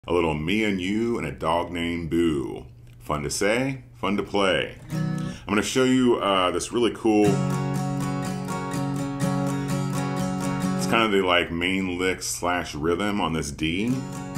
A little me and you and a dog named Boo. Fun to say, fun to play. I'm going to show you this really cool, it's kind of the like main lick slash rhythm on this D.